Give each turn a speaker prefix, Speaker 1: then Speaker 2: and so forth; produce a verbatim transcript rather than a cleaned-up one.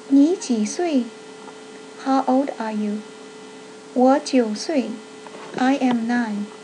Speaker 1: 你几岁 ？How old are you? 我九岁 I am nine.